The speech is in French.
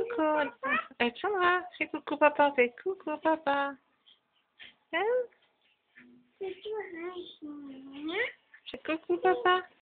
coucou. Alexandra, fais coucou papa, fais coucou papa. Hein? Fais coucou papa.